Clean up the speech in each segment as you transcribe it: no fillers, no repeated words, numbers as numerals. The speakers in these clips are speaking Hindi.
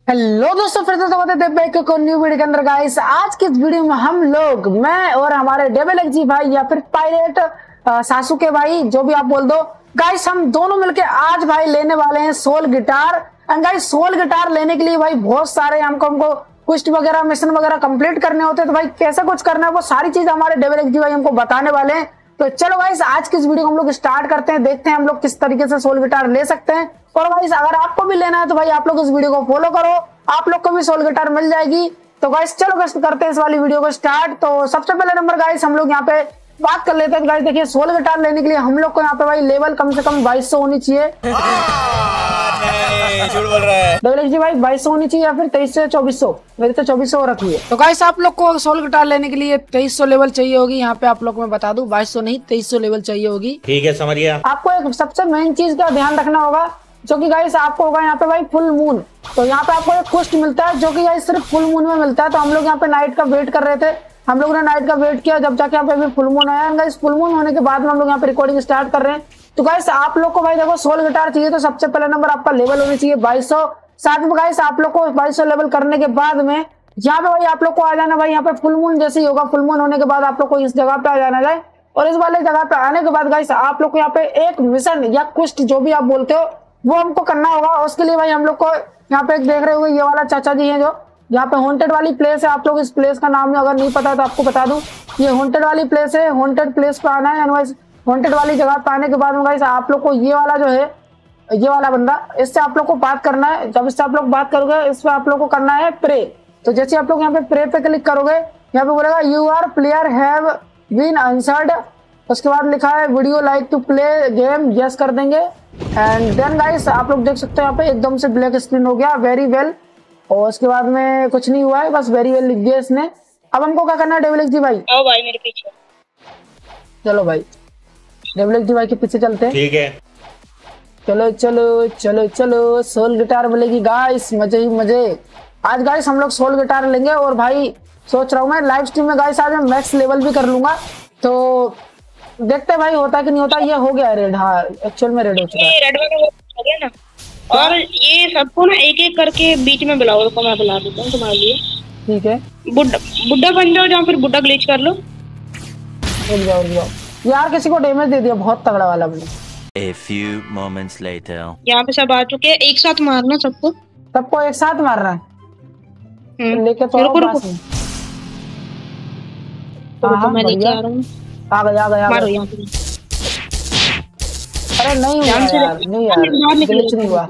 हेलो दोस्तों, फिर से स्वागत है बैक को न्यू वीडियो के अंदर। गाइस आज की इस वीडियो में हम लोग मैं और हमारे डेविल एक्स जी भाई या फिर पायरेट सासुके भाई, जो भी आप बोल दो गाइस, हम दोनों मिलके आज भाई लेने वाले हैं soul guitar. And guys soul guitar लेने के लिए भाई बहुत सारे हमको क्वेस्ट वगैरह मिशन वगैरह कंप्लीट करने होते हैं। तो भाई कैसे कुछ करना है वो सारी चीज हमारे डेविल एक्स जी भाई हमको बताने वाले हैं। तो चलो गाइस आज की इस वीडियो को हम लोग स्टार्ट करते हैं, देखते हैं हम लोग किस तरीके से सोल गिटार ले सकते हैं। और गाइस अगर आपको भी लेना है तो भाई आप लोग इस वीडियो को फॉलो करो, आप लोग को भी सोल गिटार मिल जाएगी। तो गाइस चलो गाइस करते हैं इस वाली वीडियो को स्टार्ट। तो सबसे पहले नंबर गाइस हम लोग यहाँ पे बात कर लेते हैं। गाइस देखिए सोल गिटार लेने के लिए हम लोग को यहाँ पे भाई लेवल कम से कम 2200 होनी चाहिए। झूठ बोल रहा है डेविल जी भाई 2200 होनी चाहिए या फिर 2300 या 2400। मेरी तो 2400 रखी है। तो गाइस आप लोग को सोल गिटार लेने के लिए 2300 लेवल चाहिए होगी। यहाँ पे आप लोग को मैं बता दूं 2200 नहीं 2300 लेवल चाहिए होगी। ठीक है समझ गया। आपको एक सबसे मेन चीज का ध्यान रखना होगा जो कि गाइस आपको होगा यहाँ पे भाई फुल मून। तो यहाँ पे आपको एक क्वेस्ट मिलता है जो कि गाइस सिर्फ फुल मून में मिलता है। तो हम लोग यहाँ पे नाइट का वेट कर रहे थे, हम लोग ने नाइट का वेट किया, जब जाके यहाँ पे भी फुल मून आया। गाइस फुल मून होने के बाद में हम लोग यहाँ पे रिकॉर्डिंग स्टार्ट कर रहे हैं। तो गाइस आप लोग को भाई देखो सोल गिटार चाहिए तो सबसे पहले नंबर आपका लेवल होनी चाहिए 2200। साथ में गाइस आप लोग को 2200 लेवल करने के बाद में यहाँ पे भाई आप लोग को आ जाना भाई यहाँ पे फुल मून जैसे ही होगा। फुल मून होने के बाद आप लोग को इस जगह पे आ जाना जाए और इस वाले जगह पे आने के बाद गाइस आप लोग को यहाँ पे एक मिशन या क्वेस्ट जो भी आप बोलते हो वो हमको करना होगा। उसके लिए भाई हम लोग को यहाँ पे देख रहे हो ये वाला चाचा जी है जो यहाँ पे हॉन्टेड वाली प्लेस है। आप लोग इस प्लेस का नाम अगर नहीं पता तो आपको बता दूं, ये हॉन्टेड वाली प्लेस है। हॉन्टेड प्लेस पे आना है। हॉन्टेड वाली जगह पे आने के बाद में गाइस आप लोग को ये वाला जो है ये वाला बंदा, इससे आप लोग को बात करना है। जब इससे आप लोग बात करोगे इस पे आप लोग को करना है प्रे। तो जैसे आप लोग यहाँ पे प्रे पे क्लिक करोगे यहाँ पे बोलेगा you are player have been answered. उसके बाद लिखा है would you like to play game, yes कर देंगे। एंड देन गाइस आप लोग देख सकते हो यहाँ पे एकदम से ब्लैक स्क्रीन हो गया, वेरी वेल। और उसके बाद में कुछ नहीं हुआ है, बस वेरी वेल लिख दिया इसने। अब हमको क्या करना है डेविल एक्स जी भाई? आओ भाई मेरे पीछे। चलो भाई डेविल एक्स जी भाई के पीछे चलते हैं। ठीक है चलो चलो चलो चलो सोल गिटार मिलेगी गाइस, मजे ही मजे। आज गाइस हम लोग सोल गिटार लेंगे और भाई सोच रहा हूँ मैं लाइव स्ट्रीम में गाइस आज मैं मैक्स लेवल भी कर लूंगा। तो देखते हैं भाई होता है कि नहीं होता। ये हो गया रेड, हाँ एक्चुअल में रेड हो चुका है। रेड वाला हो गया ना। और ये सबको ना एक एक करके बीच में बुलाओ, रुको मैं बुला देता हूँ तुम्हारे लिए। ठीक है बुड्ढा बन जाओ या फिर बुड्ढा ग्लिच कर लो। रुक जाओ यार, किसी को डैमेज दे दिया बहुत तगड़ा वाला मैंने। A few moments later. यहाँ पे सब आ चुके हैं, एक साथ मारना सबको। सबको एक साथ मारना है। लेके तो रुको पास में। रुको मैं लेके आ रहा हूँ। आ गया मारो यहाँ पे। अरे नहीं हुआ यार, नहीं यार ग्लिच नहीं हुआ।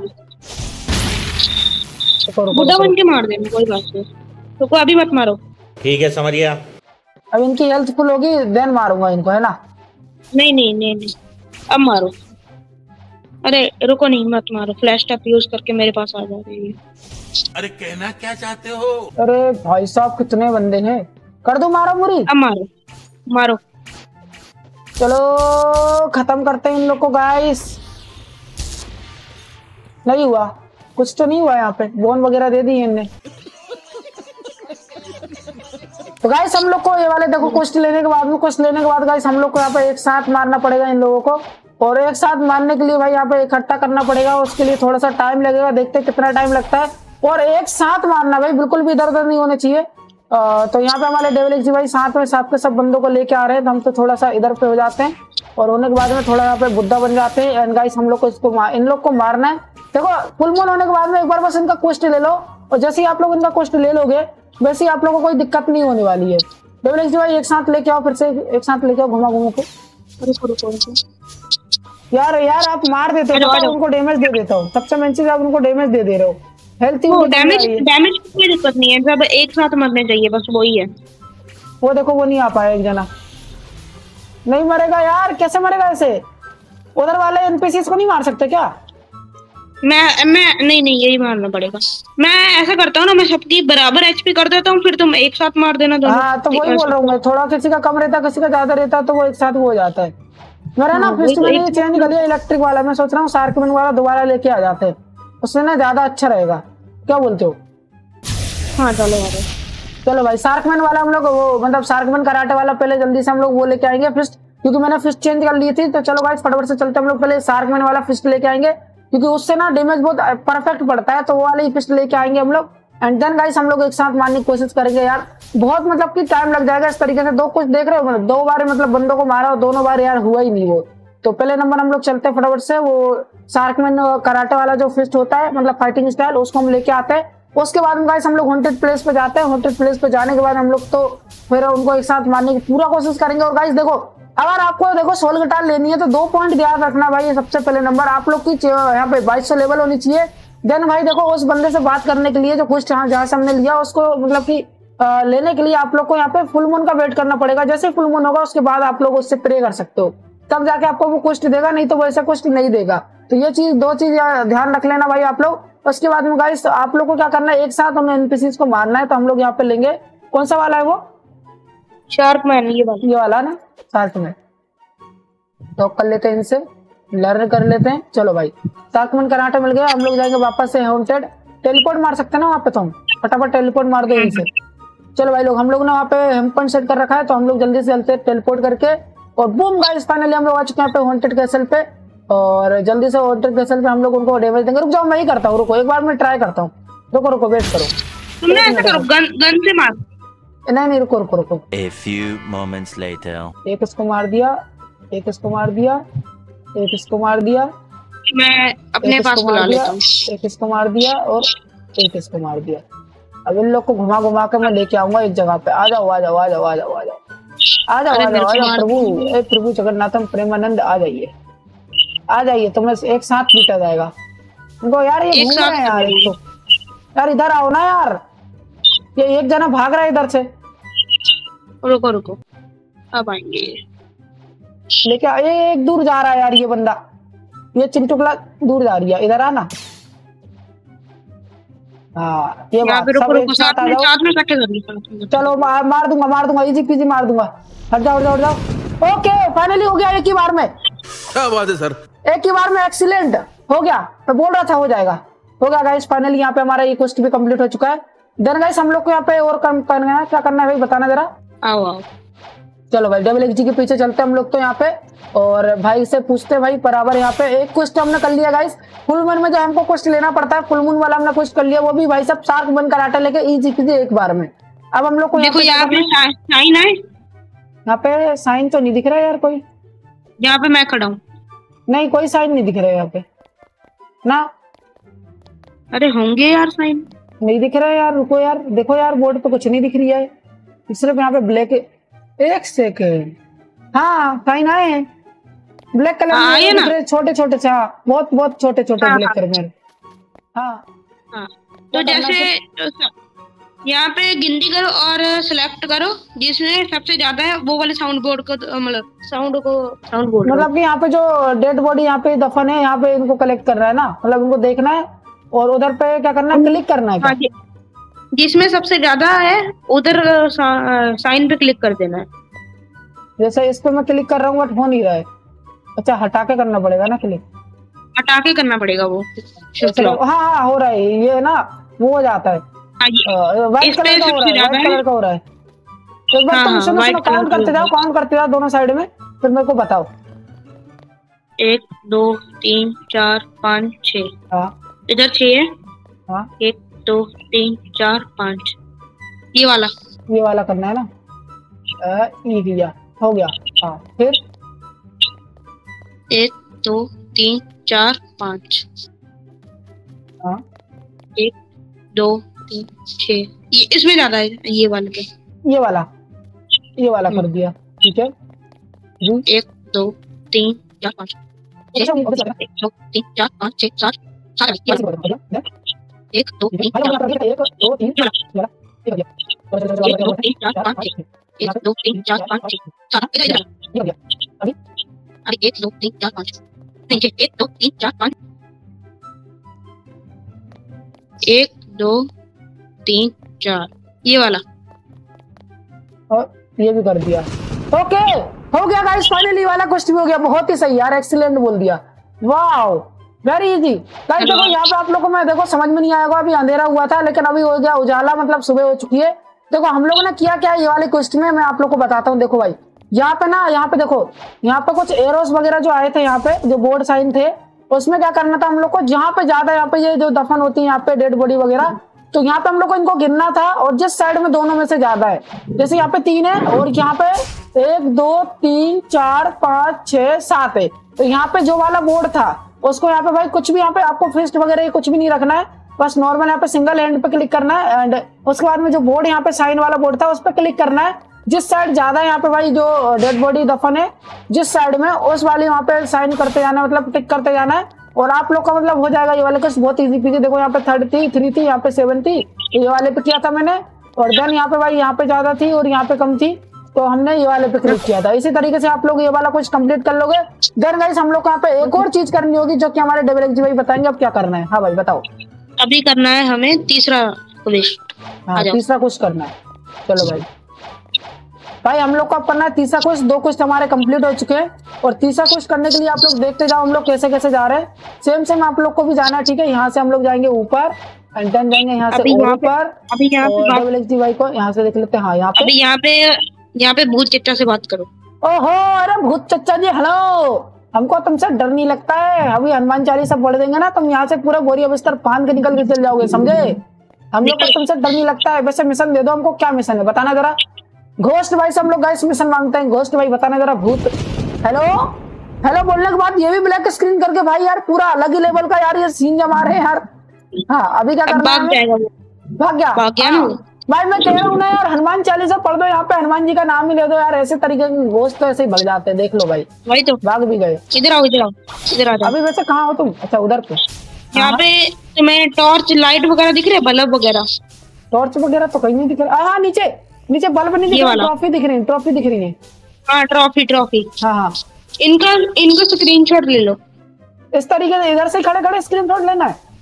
बुड्ढा बन के मार देना, कोई बात नहीं। रुको अभी मत मारो। ठीक है समझ गया। अब इनकी हेल्थ फुल होगी देन मारूंगा इनको, है ना? नहीं अब मारो। अरे रुको नहीं मत मारो, फ्लैश टैप यूज करके मेरे पास आ जा रही है। अरे कहना क्या चाहते हो? अरे भाई साहब कितने बंदे हैं, कर दो मारो मुरी। अब मारो चलो खत्म करते हैं इन लोग को गाइस। नहीं हुआ, कुछ तो नहीं हुआ यहाँ पे, बोन वगैरह दे दी इनने। तो गाइस हम लोग को ये वाले देखो क्वेस्ट लेने के बाद गाइस हम लोग को यहाँ पे एक साथ मारना पड़ेगा इन लोगों को। और एक साथ मारने के लिए भाई यहाँ पे इकट्ठा करना पड़ेगा, उसके लिए थोड़ा सा टाइम लगेगा, देखते हैं कितना टाइम लगता है। और एक साथ मारना भाई, बिल्कुल भी इधर उधर नहीं होने चाहिए। तो यहाँ पे हमारे डेविल एक्स जी भाई साथ में साथ के सब बंदों को लेके आ रहे हैं। तो हम तो थोड़ा सा इधर पे हो जाते हैं और होने के बाद में थोड़ा यहाँ पे बुद्धा बन जाते हैं। एंड गाइस हम लोग को इन लोग को मारना है। देखो फुल मून होने के बाद में एक बार बस इनका क्वेस्ट ले लो और जैसे ही आप लोग इनका क्वेस्ट ले लोगे वैसे ही आप लोगों को कोई दिक्कत नहीं होने वाली है। डेविल एक्स जी भाई एक साथ लेके आओ, फिर से एक साथ लेके आओ घुमा के। यार आप मार देते हो, उनको डैमेज दे देता हूँ। सबसे मेन चीज आप उनको डैमेज दे रहे हो। हेल्थ डैमेज की कोई दिक्कत नहीं है, सब एक साथ मरने चाहिए, बस वही है। वो देखो वो नहीं आ पाया, एक जना नहीं मरेगा यार, कैसे मरेगा ऐसे? उधर वाले एनपीसीज को नहीं मार सकते क्या? मैं नहीं यही मारना पड़ेगा। मैं ऐसा करता हूँ ना, मैं सबकी बराबर एचपी कर देता हूँ, फिर तुम एक साथ मार देना दोनों। हाँ तो वही बोल रहा हूँ मैं, थोड़ा किसी का कम रहता किसी का ज्यादा रहता तो वो एक साथ हो जाता है। मेरा ना फिस्ट मैंने चेंज कर लिया इलेक्ट्रिक वाला। मैं सोच रहा हूँ शार्कमैन वाला दोबारा लेके आ जाते हैं, उसमें ना ज्यादा अच्छा रहेगा। क्या बोलते हो? हाँ चलो भाई शार्कमैन वाला हम लोग वो मतलब शार्कमैन कराटे वाला पहले जल्दी से हम लोग वो लेके आएंगे फिस्ट, क्योंकि मैंने फिस्ट चेंज कर ली थी। तो चलो भाई फटाफट से चलते हम लोग पहले शार्कमैन वाला फिस्ट लेके आएंगे। क्योंकि उससे ना डैमेज बहुत परफेक्ट पड़ता है। तो वो वाली पिस्टल लेके आएंगे हम लोग एंड देन गाइस हम लोग एक साथ मारने की कोशिश करेंगे यार। बहुत मतलब कि टाइम लग जाएगा इस तरीके से। दो कुछ देख रहे हो मतलब 2 बार मतलब बंदों को मारा और दोनों बार यार हुआ ही नहीं वो। तो पहले नंबर हम लोग चलते हैं फटाफट से, वो शार्कमैन कराटे वाला जो फिस्ट होता है मतलब फाइटिंग स्टाइल, उसको हम लेके आते हैं। उसके बाद में गाइस हम लोग हॉन्टेड प्लेस पे जाते हैं। हॉन्टेड प्लेस पे जाने के बाद हम लोग तो फिर उनको एक साथ मारने की पूरा कोशिश करेंगे। और गाइस देखो, अगर आपको देखो सोल गिटार लेनी है तो 2 पॉइंट ध्यान रखना भाई। सबसे पहले नंबर आप लोग की यहाँ पे 2200 लेवल होनी चाहिए। देन भाई देखो उस बंदे से बात करने के लिए जो कुछ जहाँ से हमने लिया उसको मतलब कि लेने के लिए आप लोग को यहाँ पे फुल मून का वेट करना पड़ेगा। जैसे फुल मून होगा उसके बाद आप लोग उससे प्रे कर सकते हो, तब जाके आपको वो कुछ देगा, नहीं तो वैसे कुछ नहीं देगा। तो ये चीज 2 चीज ध्यान रख लेना भाई आप लोग। उसके बाद में गाइस आप लोग को क्या करना है, एक साथ उन एनपीसीज को मारना है। तो हम लोग यहाँ पे लेंगे, कौन सा वाला है वो, शार्कमैन, ये वाला ना शार्कमैन। तो कर लेते हैं इनसे, लर्न कर लेते हैं। चलो भाई शार्कमैन कराटे मिल गया। हम लोग जाएंगे वापस से हॉन्टेड। टेलीपोर्ट मार सकते हैं ना वहाँ पे, तो हम फटाफट टेलीपोर्ट मार दो इनसे। चलो भाई लोग, हम लोग ना वहाँ पे हेमपन सेट कर रखा है, तो हम लोग जल्दी से चलते टेलीपोर्ट करके। और बूम गाइस फाइनली हम लोग आ चुके हैं पे हॉन्टेड कैसल पे। और जल्दी से हॉन्टेड कैसल पे हम लोग उनको डैमेज देंगे। रुक जाओ, मैं ही करता हूँ, रुको एक बार मैं ट्राई करता हूँ। रुको रुको वेट करो, तुमने ऐसा करो, गन से मार। नहीं रुको रुको रुको। A few moments later. एक इसको मार दिया, एक इसको मार दिया, एक इसको मार दिया, मैं अपने पास बुला लेता हूँ। एक इसको मार दिया और एक इसको मार दिया। अब इन लोग को घुमा घुमा के मैं लेके आऊंगा एक जगह पे। आ जाओ आ जाओ आ जाओ आ जाओ आ जाओ आ जाओ आ जाओ प्रभु, ए प्रभु जगन्नाथम प्रेमानंद आ जाइए, आ जाइए। तुम्हें एक साथ पीटा जाएगा इनको यार। ये घूम रहे हैं यार, एक तो यार इधर आओ ना यार। ये एक जना भाग रहा है इधर से। रुको रुको, अब आएंगे। लेकिन ये एक दूर जा रहा है यार ये बंदा, ये चिंटुकला दूर जा रही है। इधर आना। हाँ ये बात, सब एक साथ आ जाओ। चलो मार दूंगा इजी पीजी मार दूंगा। हट जाओ हट जाओ हट जाओ। ओके फाइनली हो गया एक ही बार में। क्या बात है सर, एक ही बार में एक्सीलेंट हो गया। मैं बोल रहा था हो जाएगा, हो गया गाइस। फाइनली यहाँ पे हमारा ये क्वेस्ट भी कंप्लीट हो चुका है। देन गाइस हम लोग को यहाँ पे और करना है, क्या करना है भाई बताना जरा। आओ आओ, चलो भाई डबल एक्स जी के पीछे चलते हैं हम लोग तो यहाँ पे। और भाई से पूछते भाई बराबर। यहाँ पे एक क्वेस्ट हमने कर लिया गाइस। फुल मून में जो हमको क्वेस्ट लेना पड़ता है, फुल मून वाला हमने क्वेस्ट कर लिया। वो भी भाई सब शार्कमैन कराटे लेके इजी पीजी एक बार में। अब हम लोग को देखो यहाँ पे साइन है। यहाँ पे साइन तो नहीं दिख रहा है यार कोई। यहाँ पे मैं खड़ा हूँ। नहीं कोई साइन नहीं दिख रहा है यहाँ पे ना। अरे होंगे यार साइन, नहीं दिख रहा है यार। रुको यार, देखो यार बोर्ड पे कुछ नहीं दिख रही है, सिर्फ यहाँ पे ब्लैक। एक सेकेंड, हाँ साइन आए हैं ब्लैक कलर में दिख रहे, छोटे छोटे से। हाँ बहुत बहुत छोटे छोटे ब्लैक कलर में। हाँ तो जैसे यहाँ पे गिनती करो और सिलेक्ट करो जिसमें सबसे ज्यादा है वो वाले साउंड बोर्ड को, मतलब साउंड बोर्ड मतलब कि यहाँ पे जो डेड बॉडी यहाँ पे दफन है, यहाँ पे इनको कलेक्ट कर रहा है ना, मतलब इनको देखना है और उधर पे क्या करना है, क्लिक करना है। जिसमें सबसे ज्यादा है उधर साइन पे क्लिक कर देना है। जैसे इस पे मैं क्लिक कर रहा हूँ बट हो नहीं रहा है। अच्छा हटा के करना पड़ेगा ना क्लिक, हटा के करना पड़ेगा वो। हाँ हाँ हो रहा है ये ना, वो हो जाता है व्हाइट कलर का हो रहा है, व्हाइट कलर का हो रहा है। एक बार तुम सुनो सुनो, काउंट करते जाओ दोनों साइड में, फिर मेरे को बताओ। 1 2 3 4 5 6। हाँ इधर 6 है। हाँ 1 2 3 4 5, ये वाला करना है ना। ई किया, हो गया। हाँ फिर 1 2 3 4 5। हाँ 1 2 3 6, ये इसमें ज्यादा है ये वाले पे। ये वाला कर दिया, ठीक है। 1 2 3 4 5 1 2 3 4 5 6 7 7 1 2 3 4 5 1 2 3 4 5 6 1 2 3 4 5 6 7 अरे 1 2 3 4 5 नहीं 1 2 3 4 5 1 2 3 4, ये वाला। और ये भी कर दिया। ओके हो गया गाइस, फाइनली वाला क्वेश्चन भी हो गया। बहुत ही सही यार, एक्सीलेंट बोल दिया, वाओ वेरी इजी। गाइस देखो यहाँ पे आप लोगों को मैं देखो समझ में नहीं आएगा, अभी अंधेरा हुआ था लेकिन अभी हो गया उजाला, मतलब सुबह हो चुकी है। देखो हम लोगों ने किया क्या, ये वाले क्वेश्चन में मैं आप लोग को बताता हूँ। देखो भाई यहाँ पे ना, यहाँ पे देखो, यहाँ पे कुछ एरोस वगैरह जो आए थे, यहाँ पे जो बोर्ड साइन थे उसमें क्या करना था हम लोग को, जहाँ पे ज्यादा यहाँ पे ये जो दफन होती है यहाँ पे डेड बॉडी वगैरह, तो यहाँ पे हम लोग को इनको गिनना था और जिस साइड में दोनों में से ज्यादा है, जैसे यहाँ पे 3 है और यहाँ पे 1 2 3 4 5 6 7 है, तो यहाँ पे जो वाला बोर्ड था उसको यहाँ पे भाई कुछ भी यहाँ पे आपको फिस्ट वगैरह कुछ भी नहीं रखना है, बस नॉर्मल यहाँ पे सिंगल हैंड पे क्लिक करना है एंड उसके बाद में जो बोर्ड यहाँ पे साइन वाला बोर्ड था उस पर क्लिक करना है। जिस साइड ज्यादा यहाँ पे भाई जो डेड बॉडी दफन है जिस साइड में उस वाली वहाँ पे साइन करते जाना है, मतलब टिक करते जाना है और आप लोग का मतलब हो जाएगा। ये वाले का बहुत इजी पीजी, देखो यहाँ पे 3 थी, 3 थी, यहाँ पे 7 थी, ये वाले पे किया था मैंने और देन यहाँ पे भाई यहाँ पे ज्यादा थी और यहाँ पे कम थी, तो हमने ये वाले पे क्लिक किया था। इसी तरीके से आप लोग ये वाला कुछ कंप्लीट कर लोगे। देन गाइस हम लोग को यहाँ पे एक और चीज करनी होगी जो कि हमारे डबल एक्स भाई बताएंगे अब क्या करना है। हाँ भाई बताओ। अभी करना है हमें तीसरा क्वेस्ट। हाँ तीसरा कुछ करना है। चलो भाई हम लोग को अब करना है तीसरा क्वेश्चन। 2 क्वेश्चन हमारे कंप्लीट हो चुके हैं और तीसरा क्वेश्चन करने के लिए आप लोग देखते जाओ हम लोग कैसे कैसे जा रहे हैं। सेम आप लोग को भी जाना है, ठीक है। यहाँ से हम लोग जाएंगे ऊपर एंड देन जाएंगे यहाँ से ऊपर। अभी यहाँ पे डबल एक्स भाई को यहाँ से देख लेते हैं। हाँ यहाँ पे अभी यहाँ पे भूत चच्चा से बात करो। ओहो अरे भूत चच्चा जी हेलो, हमको तुमसे डर नहीं लगता है, अभी हनुमान चालीसा पढ़ देंगे ना तुम यहाँ से पूरा बोरिया बिस्तर फांद के निकल के चल जाओगे, समझे। हम लोग को तुमसे डर नहीं लगता है। वैसे मिशन दे दो हमको, क्या मिशन है बताना जरा। घोस्ट भाई से हम लोग गाइस मिशन मांगते हैं। घोस्ट भाई बताना जरा। भूत हेलो हेलो बोलने के बाद ये भी ब्लैक स्क्रीन करके भाई यार पूरा अलग ही लेवल का यार ये सीन जमा रहे हैं यार। हाँ अभी क्या करना है, भाग गया ना भाई। मैं कह रहा हूँ ना यार हनुमान चालीसा पढ़ दो, यहाँ पे हनुमान जी का नाम ही ले दो यार। ऐसे तरीके के घोस्ट तो ऐसे ही भग जाते हैं, देख लो भाई। वही तो भाग भी गए। इधर आओ इधर आओ इधर आ जाओ। अभी वैसे कहाँ हो तुम? अच्छा उधर पे। यहाँ पे तुम्हें टॉर्च लाइट वगैरह दिख रहे हैं, बल्ब वगैरह? टॉर्च वगैरह तो कहीं नहीं दिख रहा। हाँ नीचे नीचे बल्ब नहीं दिख रहा, ट्रॉफी दिख रही है, ट्रॉफी दिख रही है। हाँ ट्रॉफी। हाँ इनका स्क्रीनशॉट ले लो। इस तरीके से इधर से खड़े खड़े स्क्रीनशॉट लेना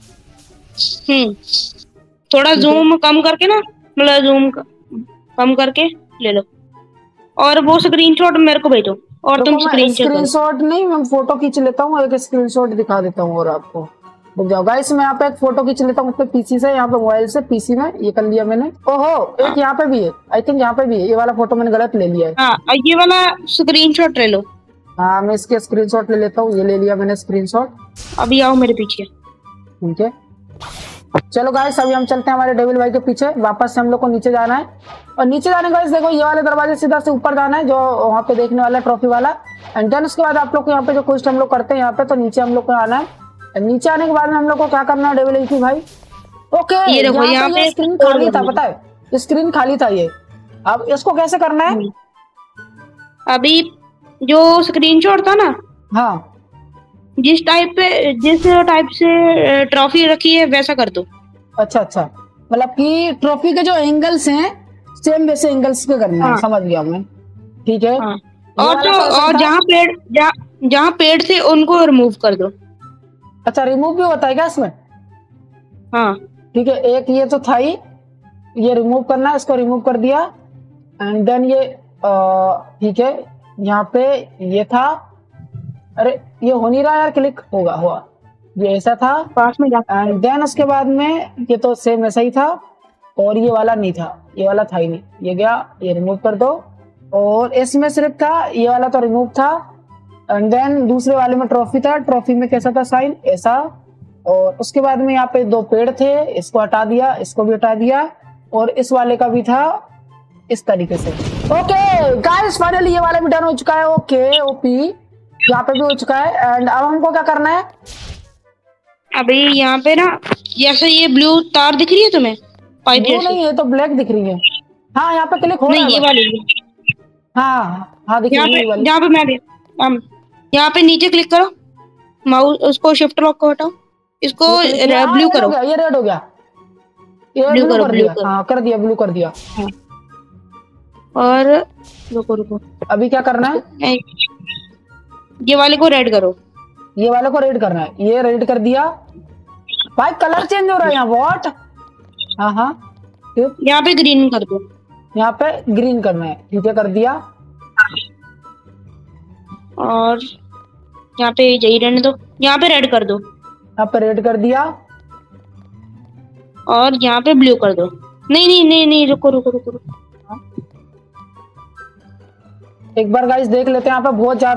है। थोड़ा जूम कम करके ना, मतलब जूम कम करके ले लो और वो स्क्रीनशॉट मेरे को भेजो। और तुम स्क्रीनशॉट नहीं, मैं फोटो खींच लेता हूँ, एक स्क्रीनशॉट दिखा देता हूँ और आपको रुक जाओ गाइस। मैं यहाँ पे एक फोटो खींच लेता हूँ अपने पीसी से, यहाँ पे मोबाइल से पीसी में ये कर लिया मैंने। ओहो एक यहाँ पे भी है, आई थिंक यहाँ पे भी है। ये वाला फोटो मैंने गलत ले लिया है। हाँ ये वाला स्क्रीनशॉट ले लो। हाँ मैं इसके स्क्रीनशॉट ले लेता हूँ। ये ले लिया मैंने स्क्रीनशॉट। अभी आओ मेरे पीछे। ठीक है चलो गाइस अभी हम चलते हैं हमारे डेविल भाई के पीछे। वापस से हम लोग को नीचे जाना है और नीचे जाने का देखो ये वाले दरवाजे सीधा से ऊपर जाना है जो वहाँ पे देखने वाला ट्रॉफी वाला। एंड देन उसके बाद आप लोग को यहाँ पे जो क्वेश्चन हम लोग करते हैं यहाँ पे, तो नीचे हम लोग को आना है। नीचे आने के बाद में हम लोग को क्या करना है डेविल की भाई। ओके ये देखो यहाँ पे स्क्रीन खाली था, पता है स्क्रीन खाली था ये। अब इसको कैसे करना है? अभी जो स्क्रीनशॉट था ना, हाँ जिस टाइप से ट्रॉफी रखी है वैसा कर दो। अच्छा मतलब कि ट्रॉफी के जो एंगल्स हैं सेम वैसे एंगल्स के करना है। हाँ। समझ गया मैं, ठीक है। हाँ। और जहाँ पेड़ थे उनको रिमूव कर दो। अच्छा रिमूव भी होता है क्या इसमें? हाँ ठीक है। एक ये तो था ही, ये रिमूव करना है, इसको रिमूव कर दिया। एंड देन ये ठीक है यहाँ पे ये था। अरे ये हो नहीं रहा यार, क्लिक हुआ ये ऐसा था पास में जाकर। एंड देन उसके बाद में ये तो सेम ऐसा ही था और ये वाला नहीं था, ये वाला था ही नहीं, ये गया, ये रिमूव कर दो। और इसमें सिर्फ था ये वाला तो रिमूव था। एंड देन दूसरे वाले में ट्रॉफी था, ट्रॉफी में कैसा था साइन ऐसा। और उसके बाद में यहाँ पे 2 पेड़ थे, इसको हटा दिया, इसको भी हटा दिया और इस वाले का भी था इस तरीके से। ओके गाइस फाइनली ये वाला भी डन हो चुका है। ओके ओपी यहाँ पे भी हो चुका है। एंड अब हमको क्या करना है? अभी यहाँ पे ना जैसे ये ब्लू तार दिख रही है तुम्हें, पाइप जैसी? नहीं ये तो ब्लैक दिख रही है। हाँ यहाँ पे क्लिक हो रहा है। ये वाली हाँ दिख रही है। यहाँ पे मैं यहाँ पे नीचे क्लिक करो, माउस उसको शिफ्ट लॉक को हटाओ, इसको ब्लू करो। ये रेड हो गया, ये ब्लू कर दिया। हाँ कर दिया, ब्लू कर दिया। और रुको अभी क्या करना है? ये वाले को रेड करो। ये वाले को रेड करना है, ये रेड कर दिया। भाई कलर चेंज हो रहा है यहाँ, व्हाट? हाँ यहाँ पे ग्रीन कर दो। यहाँ पे ग्रीन करना है, ठीक है कर दिया। और यहाँ पे यही रहने दो, यहाँ पे रेड कर दो। यहाँ पे रेड कर दिया और यहाँ पे ब्लू कर दो। नहीं रुको। एक बार गाइस देख लेते हैं, यहाँ पे बहुत ज्यादा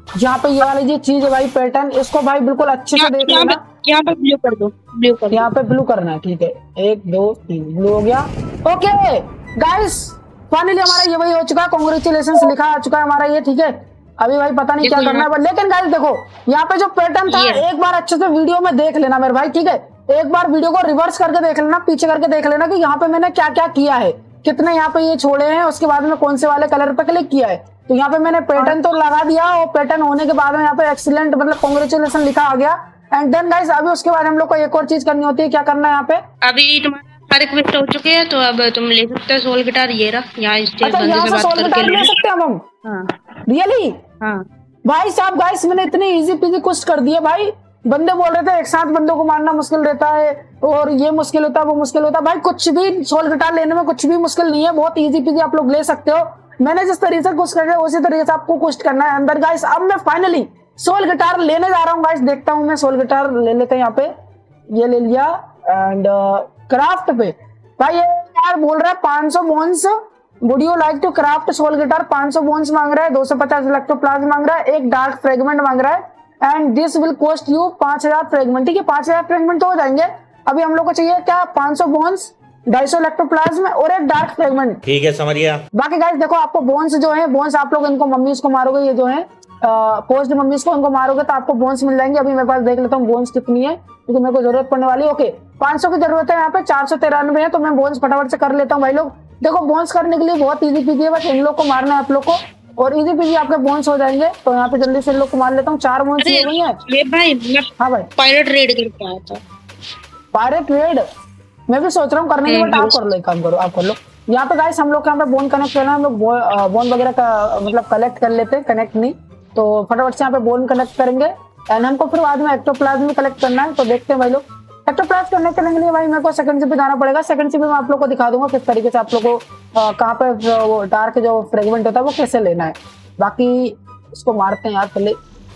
यहाँ पे ये वाली जो चीज है भाई पैटर्न, इसको भाई बिल्कुल अच्छे से देख लेना। यहाँ पे ब्लू कर दो, ब्लू कर दो। यहाँ पे ब्लू करना है, ठीक है 1 2 3 ब्लू हो गया। ओके गाइस फाइनली हमारा ये वही हो चुका है, कांग्रेचुलेशंस लिखा आ चुका है हमारा ये, ठीक है। अभी भाई पता नहीं क्या करना है, लेकिन गाइस देखो यहाँ पे जो पैटर्न था एक बार अच्छे से वीडियो में देख लेना मेरे भाई, ठीक है। एक बार वीडियो को रिवर्स करके देख लेना, पीछे करके देख लेना कि यहाँ पे मैंने क्या क्या किया है, कितने यहाँ पे ये छोड़े हैं, उसके बाद में कौन से वाले कलर पे क्लिक किया है। तो यहाँ पे मैंने पैटर्न तो लगा दिया और पैटर्न होने के बाद में यहाँ पे एक्सीलेंट मतलब कांग्रेचुलेशन लिखा आ गया। एंड देन गाइस अभी उसके बाद हम लोग को एक और चीज करनी होती है, क्या करना है यहाँ पे। अभी तुम्हारे सारे क्वेस्ट हो चुके हैं तो अब तुम ले सकते हो सोल गिटार, ये रहा यहाँ अच्छा यहाँ से सोल गिटार ले सकते हैं हम? रियली? हाँ भाई साहब गाइस मैंने इतनी इजी पीजी क्वेस्ट कर दिया भाई। बंदे बोल रहे थे एक साथ बंदों को मारना मुश्किल रहता है और ये मुश्किल होता है वो मुश्किल होता है, भाई कुछ भी सोल गिटार लेने में कुछ भी मुश्किल नहीं है, बहुत इजी पीजी आप लोग ले सकते हो। मैंने जिस तरीके से क्वेस्ट कर उसी तरीके से आपको क्वेस्ट करना है अंदर गाइस। अब मैं फाइनली सोल गिटार लेने जा रहा हूँ गाइस, देखता हूँ मैं सोल गिटार ले लेते हैं यहाँ पे, ये ले लिया। एंड क्राफ्ट पे भाई ये यार बोल रहा है 500 bones, would you like to craft soul guitar, 500 bones मांग रहा है, 250 इलेक्ट्रोप्लाज्म मांग रहा है, एक डार्क फ्रेगमेंट मांग रहा है and this will cost you 5000 fragment, ठीक है 5000 फ्रेगमेंट तो हो जाएंगे। अभी हम लोग को चाहिए क्या 500 बोन्स, 250 इलेक्ट्रोप्लाज्म और एक डार्क फ्रेगमेंट, ठीक है समझ गया। बाकी गाइस देखो आपको बोन्स जो है, बोन्स आप लोग इनको मम्मीज को मारोगे, ये जो है पोस्ट मम्मीज को उनको मारोगे तो आपको बोन्स मिल जाएंगे। अभी मेरे पास देख लेता हूँ बोन्स कितनी है क्योंकि मेरे को जरूरत पड़ने वाली है। ओके 500 की जरूरत है, यहाँ पे 493 है तो मैं बोन्स फटाफट से कर लेता हूँ भाई लोग। देखो बोन्स करने के लिए बहुत इजी पीजी है, बस इन लोग को मारना है आप लोग को और इजी पीजी आपके बोन्स हो जाएंगे। तो यहाँ पे जल्दी से इन लोग को मार लेता हूँ, 4 बोन्स हो गई है। ये भाई मैं हाँ भाई पायरेट रेड करके आया था। पायरेट रेड मैं भी सोच रहा हूँ करने के, बट आप कर लो, एक काम करो आप कर लो। यहाँ पे गाइस हम लोग यहाँ पे बोन कनेक्ट करना है, हम लोग बोन वगैरह का मतलब कलेक्ट कर लेते हैं, कनेक्ट नहीं तो फटाफट से यहाँ पे बोन कलेक्ट करेंगे एंड हमको फिर बाद में एक्टोप्लाज्म भी कलेक्ट करना है। तो देखते हैं भाई लोग, एक्टोप्लाज्म करने के लिए भाई मेरे को सेकंड सी पे जाना पड़ेगा। सेकंड सी पे मैं आप लोग को दिखा दूंगा किस तरीके से आप लोग को कहाँ पे वो डार्क जो फ्रेगमेंट होता है वो कैसे लेना है। बाकी इसको मारते हैं यार पहले,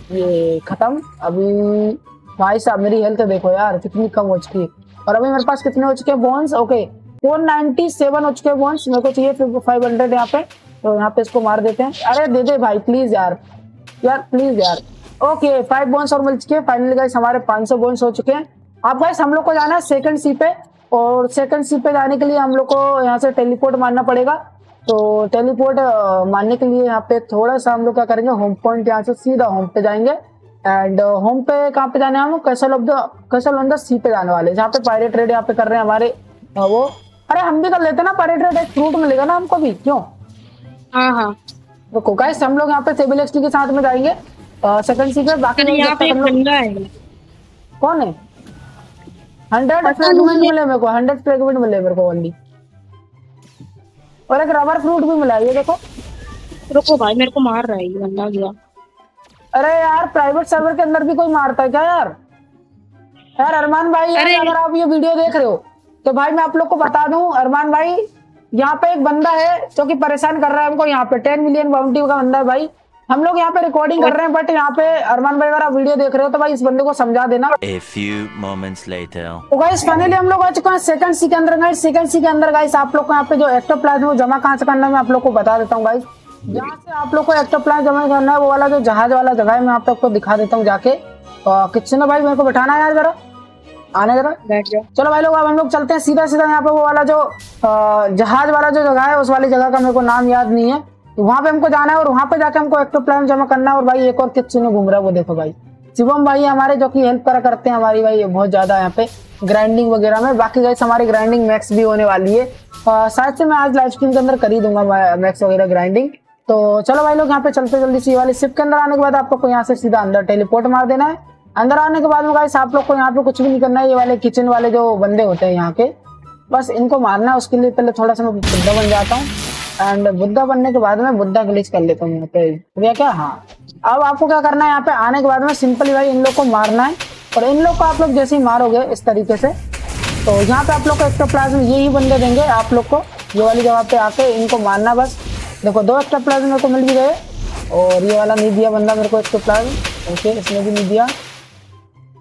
ये खत्म। अभी भाई साहब मेरी हेल्थ देखो यार कितनी कम हो चुकी है और अभी मेरे पास कितने हो चुके हैं बोन्स। ओके 497 हो चुके हैं बोन्स, मेरे को चाहिए 500 यहाँ पे, तो यहाँ पे इसको मार देते हैं। अरे दे दे भाई प्लीज यार प्लीज यार। ओके 5 बोन्स और मिल चुके हैं फाइनली गाइस, हमारे 500 बोन्स हो चुके हैं। अब गाइस हम लोग को जाना है सेकंड सी पे और सेकंड सी पे जाने के लिए हम लोग को यहाँ से टेलीपोर्ट मारना पड़ेगा। तो टेलीपोर्ट मारने के लिए यहाँ पे थोड़ा सा हम लोग क्या करेंगे, होम पॉइंट यहाँ से सीधा होम पे जाएंगे एंड होम पे कहाँ पे जाना है, हम कैसल ऑन द सी पे जाने वाले, जहाँ पे पायरेट रेड यहाँ पे कर रहे हैं हमारे वो। अरे हम भी कर लेते ना पायरेट रेड, एक फ्रूट मिलेगा ना हमको भी, क्यों। हाँ रुको गाइस हम लोग यहाँ पे सेबिल एक्सटी के साथ में जाएंगे सेकंड सी पे। बाकी यहाँ पे एक बंदा है। कौन है? 100 फ्रेगमेंट मिले मेरे को, 100 फ्रेगमेंट मिले मेरे को ओनली और एक रबर फ्रूट भी मिला है, ये देखो। रुको भाई मेरे को मार रहा है ये बंदा गया। अरे यार प्राइवेट सर्वर के अंदर भी कोई मारता है क्या यार? यार अरमान भाई यार, अगर आप ये वीडियो देख रहे हो तो भाई मैं आप लोग को बता दूं, अरमान भाई यहाँ पे एक बंदा है जो कि परेशान कर रहा है हमको। यहाँ पे 10 मिलियन बाउंटी का बंदा है भाई। हम लोग यहाँ पे रिकॉर्डिंग कर रहे हैं बट यहाँ पे अरमान भाई अगर आप वीडियो देख रहे हो तो भाई इस बंदे को समझा देना। A few moments later. तो गाइस फाइनली हम लोग आ चुके हैं सेकंड सी के अंदर। गाइस सेकंड सी के अंदर गाइस आप लोग को यहाँ पे जो एक्टोप्लाज्म जमा कहाँ से करना है मैं आप लोग को बता देता हूँ गाइस। जहाँ से आप लोग को एक्टोप्लाज्म जमा करना है वो वाला जो जहाज वाला जगह है मैं आप लोग को दिखा देता हूँ जाके। किचन भाई मेरे को बैठाना है यार, जरा आने जरा बैठ जाओ। चलो भाई लोग अब हम लोग चलते हैं सीधा सीधा यहाँ पे वो वाला जो जहाज वाला जो जगह है उस वाली जगह का मेरे को नाम याद नहीं है, तो वहां पे हमको जाना है और वहां पे जाके हमको एक्टोप्लाज्म जमा करना है। और भाई एक और किचन घूम रहा है वो देखो भाई, शिवम भाई हमारे जो कि हेल्प करा करते हैं हमारी भाई बहुत ज्यादा यहाँ पे ग्राइंडिंग वगैरह में। बाकी गाइस हमारी ग्राइंडिंग मैक्स भी होने वाली है, शायद से मैं आज लाइव स्ट्रीम के अंदर कर ही दूंगा मैक्स वगैरह ग्राइंडिंग। तो चलो भाई लोग यहाँ पे चलते जल्दी से वाली शिप के अंदर आने के बाद आप लोग को यहाँ से सीधा अंदर टेलीपोर्ट मार देना है। अंदर आने के बाद में गाइस आप लोग को यहाँ पे कुछ भी नहीं करना है, ये वाले किचन वाले जो बंदे होते हैं यहाँ के बस इनको मारना है। उसके लिए पहले थोड़ा सा मैं बुद्धा बन जाता हूँ एंड बुद्धा बनने के बाद में बुद्धा ग्लिच कर लेता हूँ यहाँ पे क्या। हाँ अब आपको क्या करना है, यहाँ पे आने के बाद में सिंपली भाई इन लोग को मारना है और इन लोग को आप लोग जैसे ही मारोगे इस तरीके से तो यहाँ पे आप लोग को एक्टोप्लाज्म यही बंदे देंगे आप लोग को, ये वाली जगह पे आके इनको मारना बस। देखो 2 एक्टोप्लाज्म मेरे को मिल भी गए और ये वाला नहीं दिया बंदा मेरे को एक्टोप्लाज्म। ओके इसने भी नहीं दिया।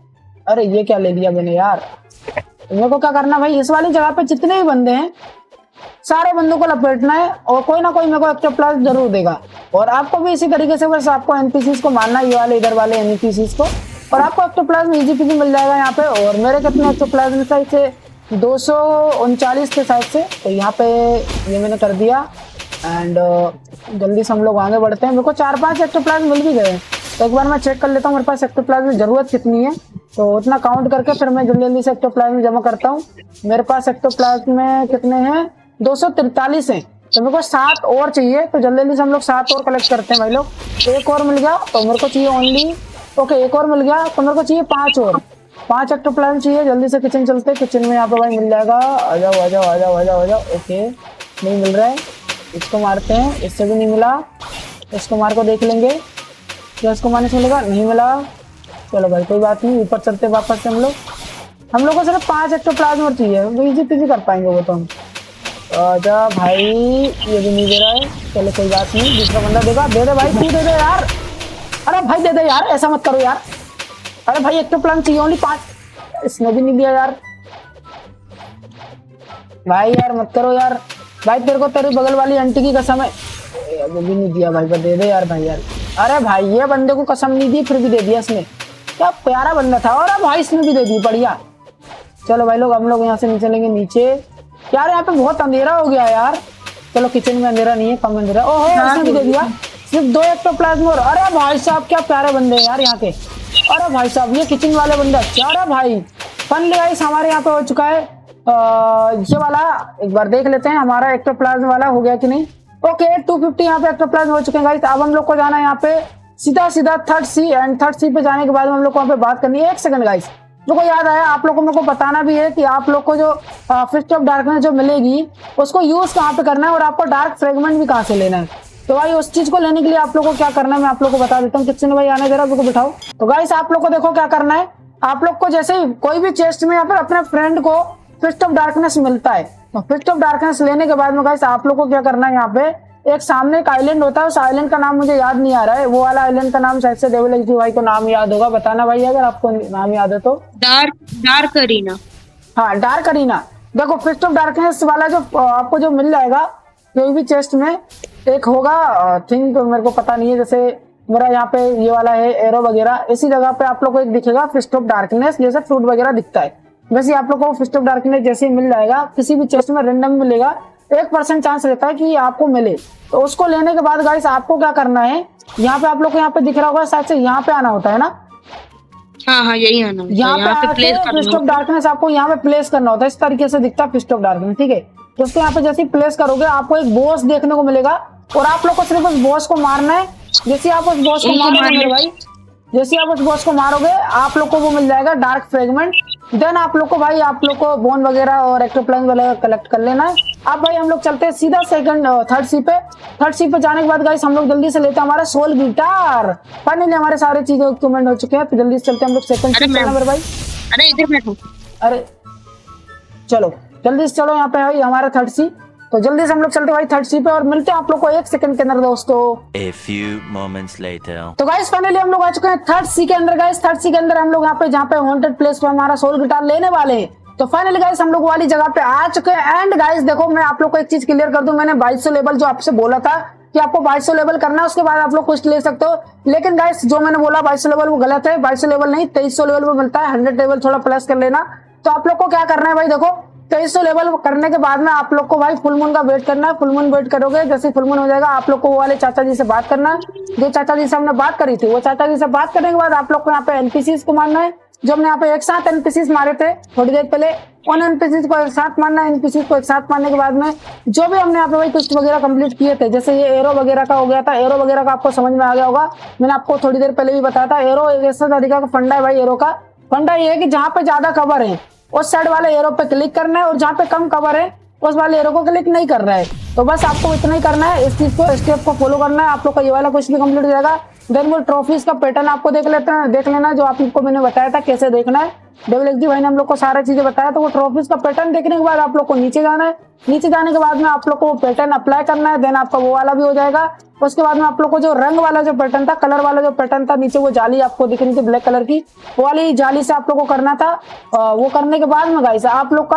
अरे ये क्या ले लिया मैंने यार। मेरे को क्या करना भाई, इस वाली जगह पे जितने भी बंदे हैं सारे बंदों को लपेटना है और कोई ना कोई मेरे को एक्टोप्लाज्म जरूर देगा। और आपको भी इसी तरीके से बस आपको एनपीसीज को मारना है, ये वाले इधर वाले एनपीसीज को, और आपको एक्टोप्लाज्म इजी पीजी मिल जाएगा यहाँ पे। और मेरे कितने एक्टोप्लाज्म साइज से 239 के साइज से, तो यहाँ पे ये मैंने कर दिया। एंड जल्दी से हम लोग आगे बढ़ते हैं। मेरे को 4-5 एक्टोप्लाज्म मिल भी गए, तो एक बार मैं चेक कर लेता हूँ मेरे पास एक्टोप्लाज्म की जरूरत कितनी है, तो उतना काउंट करके फिर मैं जल्दी जल्दी से एक्टोप्लाज्म जमा करता हूँ। मेरे पास एक्टोप्लाज्म में कितने हैं, 243 हैं, तो मेरे को 7 और चाहिए, तो जल्दी जल्दी से हम लोग 7 और कलेक्ट करते हैं भाई लोग। एक और मिल गया तो मेरे को चाहिए ओनली, ओके एक और मिल गया तो मेरे को चाहिए 5 और, 5 एक्टोप्लाज्म चाहिए। जल्दी से किचन चलते हैं, किचन में यहाँ पे भाई मिल जाएगा। आ जाओ आ जाओ आ जाओ आ जाओ आ जाओ। ओके नहीं मिल रहा है, इसको मारते हैं, इससे भी नहीं मिला, इसको मार को देख लेंगे क्या इसको मारने से मिलेगा, नहीं मिला। चलो भाई कोई बात नहीं, ऊपर चलते वापस से हम लोग को सिर्फ 5 एक्टोप्लाज्म और चाहिए, वो इजी पीजी कर पाएंगे वो तो हम। आजा भाई, ये भी नहीं दे रहा है, चलो कोई बात नहीं, दूसरा बंदा देगा, दे दे भाई, तू दे दे यार, अरे भाई दे दे यार, ऐसा मत करो यार, अरे भाई एक्टोप्लाज्म चाहिए ओनली 5, इसने भी नहीं दिया यार, भाई यार मत करो यार भाई, तेरे को तेरी बगल वाली आंटी की कसम है, वो भी नहीं दिया भाई, दे दे यार भाई यार, अरे भाई ये बंदे को कसम नहीं दी फिर भी दे दिया इसने, क्या प्यारा बंदा था, और भाई इसने भी दे दी, बढ़िया। चलो भाई लोग हम लोग यहाँ से नहीं चलेंगे नीचे, यार यहाँ पे बहुत अंधेरा हो गया यार, चलो किचन में अंधेरा नहीं है, कम अंधेरा, ओहो इसने भी दे दिया, सिर्फ 2 एक्टोप्लाज्म और, अरे भाई साहब क्या प्यारे बंदे हैं यार यहाँ के, अरे भाई साहब ये किचन वाले बंदे अच्छा, अरे भाई फन गाइस हमारे यहाँ पे हो चुका है ये वाला, एक बार देख लेते हैं हमारा एक्टोप्लाज्म वाला हो गया कि नहीं। ओके 250 यहाँ पे एक्टोप्लाज्म हो चुके हैं गाइस। अब हम लोग को जाना है यहाँ पे सीधा सीधा 3rd सी, एंड 3rd सी पे जाने के बाद हम लोग को वहाँ पे बात करनी है। 1 सेकंड गाइस, मेरे को याद आया, आप लोगों को मेरे को बताना भी है कि आप लोग को जो फिस्ट ऑफ डार्कनेस जो मिलेगी उसको यूज कहाँ पे करना है और आपको डार्क फ्रेगमेंट भी कहाँ से लेना है। तो भाई उस चीज को लेने के लिए आप लोग को क्या करना है मैं आप लोग को बता देता हूँ। किसी ने भाई आने दे रहा है, बिठाओ। तो गाइस आप लोग को देखो क्या करना है, आप लोग को जैसे कोई भी चेस्ट में यहाँ पर अपने फ्रेंड को फिस्ट ऑफ डार्कनेस मिलता है, तो फिस्ट ऑफ डार्कनेस लेने के बाद में गाइस आप लोग को क्या करना है, यहाँ पे एक सामने एक आइलैंड होता है, उस आइलैंड का नाम मुझे याद नहीं आ रहा है, वो वाला आइलैंड का नाम शायद से डेविल एक्स भाई को नाम याद होगा, बताना भाई अगर आपको नाम याद है तो। डार्क अरीना, हाँ डार्क अरीना। देखो फिस्ट ऑफ डार्कनेस वाला जो आपको जो मिल जाएगा कोई भी चेस्ट में एक होगा, थिंक मेरे को पता नहीं है, जैसे मेरा यहाँ पे ये वाला है एरो वगैरह, इसी जगह पे आप लोग को एक दिखेगा फिस्ट ऑफ डार्कनेस, जैसे फ्रूट वगैरह दिखता है वैसे आप लोग को फिस्ट ऑफ डार्कनेस जैसे मिल जाएगा, किसी भी चेस्ट में रेंडम मिलेगा, 1% चांस रहता है कि आपको मिले। तो उसको लेने के बाद गाइस आपको क्या करना है, यहाँ पे आप लोग को यहाँ पे दिख रहा होगा शायद से, यहाँ पे आना होता है ना, हाँ यही आना, यहाँ पे प्लेस फिस्ट ऑफ डार्कनेस आपको यहाँ पे प्लेस करना होता है, इस तरीके से दिखता है फिस्ट ऑफ डार्कनेस, ठीक है। तो उसको यहाँ पे जैसे प्लेस करोगे आपको एक बॉस देखने को मिलेगा और आप लोग को सिर्फ उस बॉस को मारना है। जैसे आप उस बॉस को मारोगे मेरे भाई, जैसे आप उस बॉस को मारोगे आप लोग को वो मिल जाएगा डार्क फ्रेगमेंट। देन आप लोग को भाई आप लोग को बोन वगैरह और एक्टोप्लाज्म वगैरह कलेक्ट कर लेना है। अब भाई हम लोग चलते हैं सीधा 3rd सी पे। 3rd सी पे जाने के बाद गाइस हम लोग जल्दी से लेते हैं हमारा सोल गिटार। फाइनली हमारे सारे चीजें इक्विपमेंट हो चुके हैं, तो जल्दी से चलते हैं हम लोग 2nd सी पे मेरे भाई। अरे इधर बैठो, अरे चलो जल्दी से चलो यहाँ पे भाई हमारा 3rd सी, तो जल्दी से हम लोग चलते भाई 3rd सी पे और मिलते हैं आप लोग को 1 सेकंड के अंदर दोस्तों। A few moments later. तो गाइस फाइनली हम लोग आ चुके हैं 3rd सी के अंदर। गाइस 3rd सी के अंदर हम लोग यहाँ पे जहाँ पे हॉन्टेड प्लेस पे हमारा सोल गिटार लेने वाले हैं। तो फाइनली गाइस हम लोग वाली जगह पे आ चुके हैं। एंड गाइस देखो मैं आप लोग को एक चीज क्लियर कर दूं, मैंने 2200 लेवल जो आपसे बोला था कि आपको 2200 लेवल करना है उसके बाद आप लोग कुछ ले सकते हो, लेकिन गाइस जो मैंने बोला 2200 लेवल वो गलत है। 2200 लेवल नहीं 2300 लेवल में मिलता है, 100 लेवल थोड़ा प्लस कर लेना। तो आप लोग को क्या करना है भाई, देखो 2300 लेवल करने के बाद में आप लोग को भाई फुल मून का वेट करना है। फुल मून वेट करोगे, जैसे फुल मून हो जाएगा आप लोग को वो वाले चाचा जी से बात करना है, जो चाचा जी से हमने बात करी थी। वो चाचा जी से बात करने के बाद आप लोग को यहाँ पे एनपीसीज को मारना है, जो हमने यहाँ पे एक साथ एनपीसीज मारे थे थोड़ी देर पहले, उन एनपीसीज को एक साथ मारना है। एनपीसीज को एक साथ मारने के बाद में जो भी हमने यहाँ पे भाई क्वेस्ट वगैरह कंप्लीट किए थे, जैसे ये एरो वगैरह का हो गया था, एरो वगैरह का आपको समझ में आ गया होगा, मैंने आपको थोड़ी देर पहले भी बताया था। एरो एक ऐसा तरीका का फंडा है भाई, एरो का फंडा ये है कि जहाँ पे ज्यादा कवर है उस साइड वाले एरो पे क्लिक करना है और जहाँ पे कम कवर है उस वाले एरो को क्लिक नहीं करना है। तो बस आपको इतना ही करना है, इस चीज को स्टेप को फॉलो करना है। आप लोग का ये वाला कुछ भी कंप्लीट हो जाएगा। देन वो ट्रॉफीज का पैटर्न आपको देख लेना, जो आपको मैंने बताया था कैसे देखना है। डेविल एक्स भाई ने हम लोग को सारी चीजें बताया, तो वो ट्रॉफीज का पैटर्न देखने के बाद आप लोग को नीचे जाना है। नीचे जाने के बाद में आप लोग को वो पैटर्न अप्लाई करना है, देन आपका वो वाला भी हो जाएगा। उसके बाद में आप लोग को जो रंग वाला जो पैटर्न था, कलर वाला जो पैटर्न था, नीचे वो जाली आपको दिख रही थी ब्लैक कलर की, वो वाली जाली से आप लोग को करना था। वो करने के बाद में गाइस आप लोग का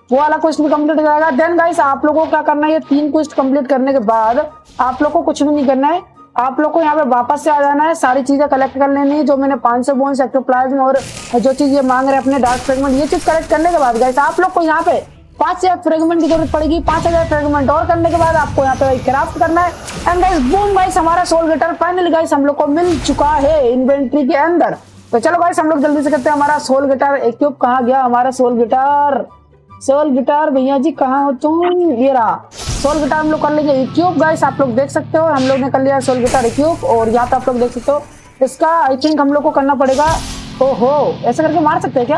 वो वाला क्वेस्ट भी कंप्लीट हो जाएगा। देन गाइस आप लोगों को क्या करना है, ये 3 क्वेस्ट कंप्लीट करने के बाद आप लोग को कुछ भी नहीं करना है, आप लोग को यहाँ पे वापस से आ जाना है, सारी चीजें कलेक्ट कर लेनी है जो मैंने 500 बोन्स, एक्टोप्लाज्म और जो चीज ये मांग रहे हैं अपने डार्क फ्रेगमेंट, ये चीज कलेक्ट करने के बाद गाइस आप लोग को यहाँ पे 5000 फ्रेगमेंट की जरूरत पड़ेगी। 5000 फ्रेगमेंट और करने के बाद आपको यहाँ पे क्राफ्ट करना है। एंड गाइस बूम गाइस हमारा सोल गिटार फाइनली गाइस हम लोग को मिल चुका है इन्वेंट्री के अंदर। तो चलो गाइस हम लोग जल्दी से करते हैं हमारा सोल गिटार इक्विप। कहाँ गया हमारा सोल गिटार? सोल गिटार भैया जी कहाँ हो तुम? ये रहा सोल गिटार हम लोग कर लेंगे इक्विप। गाइस आप लोग देख सकते हो हम लोग ने कर लिया सोल गिटार इक्विप और यहाँ पे आप लोग देख सकते हो इसका आई थिंक हम लोग को करना पड़ेगा। ओहो ऐसा करके मार सकते हैं क्या?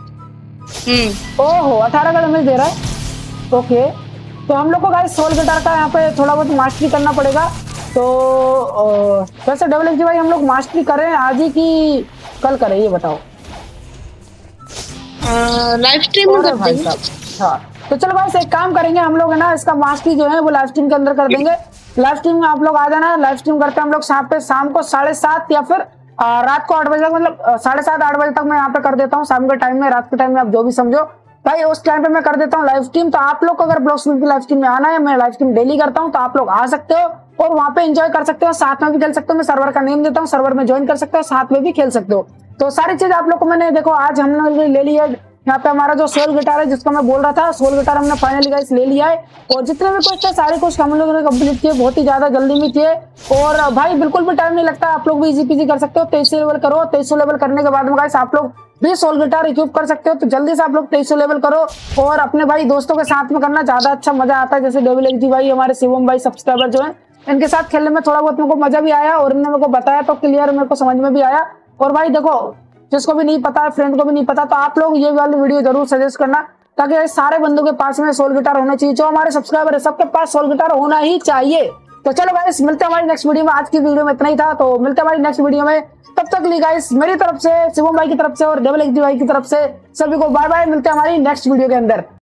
ओहो 18 का डैमेज दे रहा है। ओके तो हम लोग को गाइस सोल गिटार का यहाँ पे थोड़ा बहुत मास्टरी करना पड़ेगा। तो वैसे डेवलप जी भाई हम लोग मास्टरी करें आज ही कि कल करें ये बताओ? लाइव स्ट्रीम में करते हैं। हाँ तो चलो गाइस एक काम करेंगे हम लोग है ना, इसका मास्टरी जो है वो लाइव स्ट्रीम के अंदर कर देंगे। लाइव स्ट्रीम में आप लोग आ जाना, लाइव स्ट्रीम करते हैं हम लोग शाम को 7:30 या फिर रात को 8 बजे तक, मतलब 7:30 8 बजे तक मैं यहाँ पे कर देता हूँ। शाम के टाइम में, रात के टाइम में आप जो भी समझो भाई, उस टाइम पे मैं कर देता हूँ लाइव स्ट्रीम। तो आप लोग को अगर ब्लॉक्समिथ की लाइव स्ट्रीम में आना है, मैं लाइव स्ट्रीम डेली करता हूँ, तो आप लोग आ सकते हो और वहाँ पे एंजॉय कर सकते हो, साथ में भी खेल सकते हो। मैं सर्वर का नेम देता हूँ, सर्वर में ज्वाइन कर सकते हो, साथ में भी खेल सकते हो। तो सारी चीज आप लोग को मैंने देखो आज हम लोग ले लिया है। यहाँ पे हमारा जो सोल गिटार है जिसका मैं बोल रहा था, सोल गिटार हमने फाइनली गाइस ले लिया है। और जितने भी क्वेश्चन थे सारे क्वेश्चन हम लोगों ने कंप्लीट किए, बहुत ही ज्यादा जल्दी में किए और भाई बिल्कुल भी टाइम नहीं लगता। आप लोग भी इजी पीजी कर सकते हो। 23 लेवल करो, 23 लेवल करने के बाद में गाइस आप लोग भी सोल गिटार इक्विप कर सकते हो। तो जल्दी से आप लोग 23 लेवल करो और अपने भाई दोस्तों के साथ में करना, ज्यादा अच्छा मजा आता है। जैसे डेविल एक्जी भाई, हमारे शिवम भाई सब्सक्राइबर जो है, इनके साथ खेलने में थोड़ा बहुत मेरे को मजा भी आया और इन्होंने मेरे को बताया तो क्लियर मेरे को समझ में भी आया। और भाई देखो जिसको भी नहीं पता है, फ्रेंड को भी नहीं पता, तो आप लोग ये वाली वीडियो जरूर सजेस्ट करना ताकि सारे बंदों के पास में सोल गिटार होना चाहिए। जो हमारे सब्सक्राइबर है सबके पास सोल गिटार होना ही चाहिए। तो चलो गाइस मिलते हैं हमारी नेक्स्ट वीडियो में। आज की वीडियो में इतना ही था, तो मिलते हैं हमारी नेक्स्ट वीडियो में। तब तक लिए गाइस मेरी तरफ से, शिवम भाई की तरफ से और डेविल एक्जी भाई की तरफ से सभी को बाय बाय। मिलते हैं हमारी नेक्स्ट वीडियो के अंदर।